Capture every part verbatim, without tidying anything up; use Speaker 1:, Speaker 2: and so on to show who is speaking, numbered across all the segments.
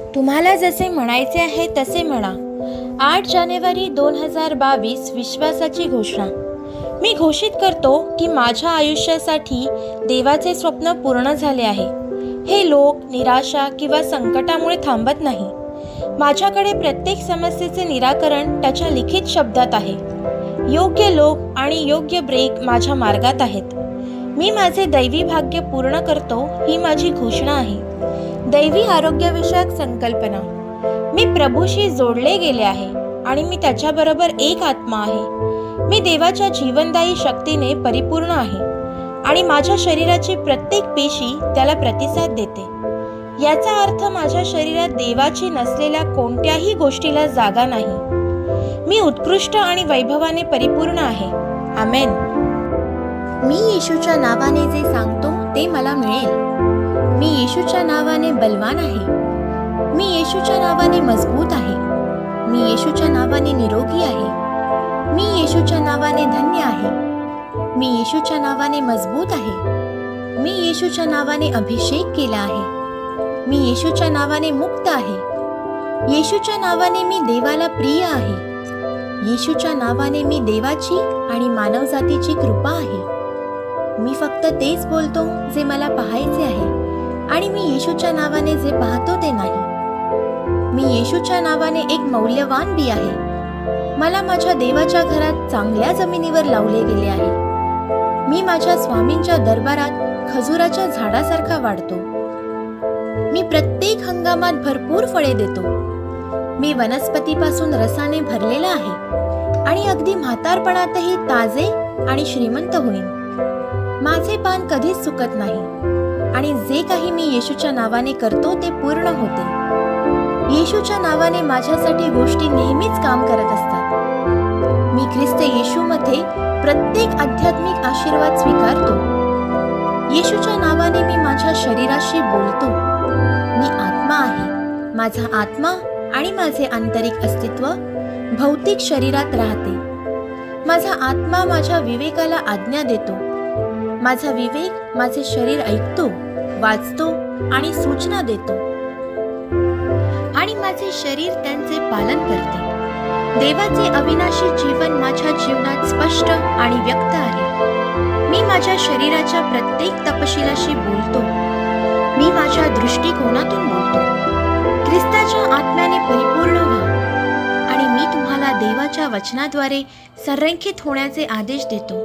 Speaker 1: तुम्हाला जसे म्हणायचे आहे तसे म्हणा. आठ जानेवारी दोन हजार बावीस विश्वासाची घोषणा. मी घोषित करतो की माझ्या आयुष्यासाठी देवाचे स्वप्न पूर्ण झाले आहे. हे लोक निराशा किंवा संकटामुळे थांबत नाही. माझ्याकडे प्रत्येक समस्येचे निराकरण त्याच्या लिखित शब्दात आहे. योग्य लोक आणि योग्य ब्रेक माझ्या मार्गात आहेत. मी माझे दैवी भाग्य पूर्ण करतो ही माझी घोषणा आहे. दैवी आरोग्यविषयक संकल्पना. मी प्रभूशी जोडले गेले आहे आणि मी त्याच्याबरोबर एक आत्मा आहे. मी देवाच्या जीवनदायी शक्तीने परिपूर्ण आहे आणि माझ्या शरीराची प्रत्येक पेशी त्याला प्रतिसाद देते. याचा अर्थ माझ्या शरीरात देवाची नसलेल्या कोणत्याही गोष्टीला जागा नाही. मी उत्कृष्ट आणि वैभवाने परिपूर्ण आहे. आमेन. मी येशूच्या नावाने जे सांगतो ते मला मिळेल. मी येशूच्या नावाने बलवान आहे. मी येशूच्या नावाने मजबूत आहे. मी येशूच्या नावाने निरोगी आहे. मी येशूच्या नावाने धन्य आहे. मी येशूच्या नावाने मजबूत आहे. मी येशूच्या नावाने अभिषेक केला आहे. मी येशूच्या नावाने मुक्त आहे. येशूच्या नावाने मी देवाला प्रिय आहे. येशूच्या नावाने मी देवाची आणि मानवजातीची कृपा आहे. मी फक्त तेच बोलतो जे मला पाहायचे आहे आणि मी येशूच्या नावाने जे पाहतो ते नाही. मी येशूच्या नावाने एक मौल्यवान बी आहे. मला माझ्या देवाच्या घरात चांगल्या जमिनीवर लावले गेले आहे. मी माझ्या स्वामींच्या दरबारात खजुराच्या झाडासारखा वाढतो. मी प्रत्येक हंगामात भरपूर फळे देतो. मी वनस्पतीपासून रसाने भरलेला आहे आणि अगदी म्हातारपणातही ताजे आणि श्रीमंत होईन. माझे पान कधीच चुकत नाही आणि जे काही मी येशूच्या नावाने करतो ते पूर्ण होते. येशूच्या नावाने माझ्यासाठी गोष्टी नेहमीच काम करत असतात. मी ख्रिस्त येशूमध्ये प्रत्येक आध्यात्मिक आशीर्वाद स्वीकारतो. येशूच्या नावाने मी माझ्या शरीराशी बोलतो. मी आत्मा आहे. माझा आत्मा आणि माझे आंतरिक अस्तित्व भौतिक शरीरात राहते. माझा आत्मा माझ्या विवेकाला आज्ञा देतो. माझा विवेक माझे शरीर ऐकतो, वाचतो आणि सूचना देतो आणि माझे शरीर त्यांचे पालन करते. देवाचे अविनाशी जीवन माझ्या जीवनात स्पष्ट आणि व्यक्त आहे. मी माझ्या शरीराच्या प्रत्येक तपशिलाशी बोलतो. मी माझ्या दृष्टिकोनातून बोलतो. ख्रिस्ताच्या आत्म्याने परिपूर्ण व्हा आणि मी तुम्हाला देवाच्या वचनाद्वारे संरेखित होण्याचे आदेश देतो.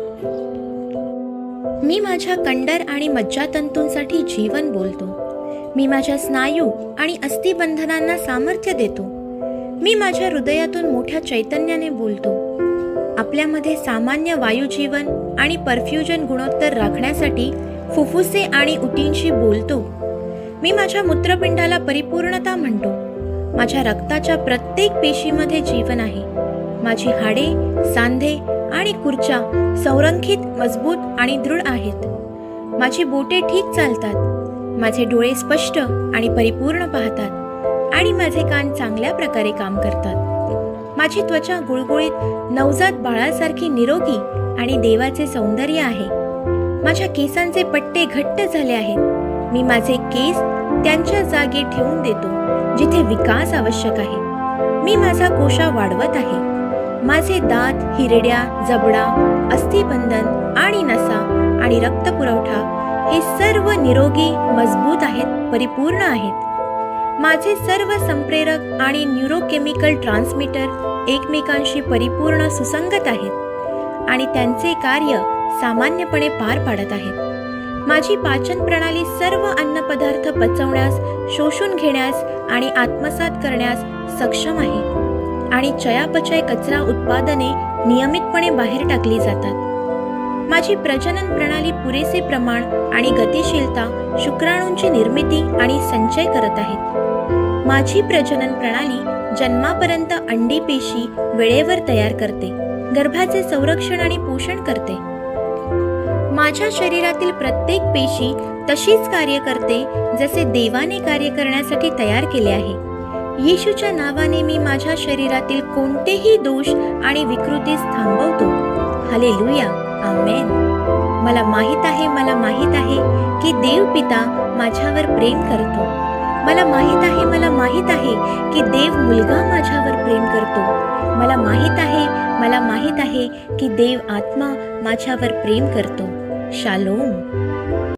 Speaker 1: मी माझ्या कंडर आणि मज्जातंतूंसाठी जीवन बोलतो. मी माझ्या स्नायू आणि अस्थिबंधनांना सामर्थ्य देतो. मी माझ्या हृदयातून मोठ्या चैतन्याने बोलतो. आपल्यामध्ये सामान्य वायुजीवन आणि परफ्युजन गुणोत्तर राखण्यासाठी फुफ्फुसे आणि उतींशी बोलतो. मी माझ्या मूत्रपिंडाला परिपूर्णता म्हणतो. माझ्या रक्ताच्या प्रत्येक पेशीमध्ये जीवन आहे. माझी हाडे, सांधे आणि खुर्च्या संरेखित, मजबूत आणि दृढ आहेत. माझी बोटे ठीक चालतात. माझे डोळे स्पष्ट आणि परिपूर्ण पाहतात आणि माझे कान चांगल्या प्रकारे काम करतात. माझी त्वचा गुळगुळीत नवजात बाळासारखी निरोगी आणि देवाचे सौंदर्य आहे. माझ्या केसांचे पट्टे घट्ट झाले आहेत. मी माझे केस त्यांच्या जागी ठेवून देतो जिथे विकास आवश्यक आहे. मी माझा कोशा वाढवत आहे. माझे दात, हिरड्या, जबडा, अस्थिबंधन आणि नसा आणि रक्तपुरवठा हे सर्व निरोगी, मजबूत आहेत, परिपूर्ण आहेत. माझे सर्व संप्रेरक आणि न्यूरोकेमिकल ट्रान्समीटर एकमेकांशी परिपूर्ण सुसंगत आहेत आणि त्यांचे कार्य सामान्यपणे पार पाडत आहेत. माझी पाचन प्रणाली सर्व अन्नपदार्थ पचवण्यास, शोषून घेण्यास आणि आत्मसात करण्यास सक्षम आहे आणि चयापचय कचरा उत्पादने नियमितपणे बाहेर टाकली जातात. माझी प्रजनन प्रणाली पुरेसे प्रमाण आणि गतिशीलता शुक्राणूंची निर्मिती आणि संचय करत आहेत. माझी प्रजनन प्रणाली जन्मापर्यंत अंडी पेशी वेळेवर तयार करते, गर्भाचे संरक्षण आणि पोषण करते. माझ्या शरीरातील प्रत्येक पेशी तशीच कार्य करते जसे देवाने कार्य करण्यासाठी तयार केले आहे. येशूच्या नावाने मी माझ्या शरीरातील कोणतेही दोष आणि विकृतीस थांबवतो. हालेलुया. आमेन. मला माहित आहे मला माहित आहे की देव पिता माझ्यावर प्रेम करतो. मला माहीत आहे मला माहीत आहे की देव मुलगा माझ्यावर प्रेम करतो. मला माहीत आहे मला माहीत आहे की देव आत्मा माझ्यावर प्रेम करतो. शालोम.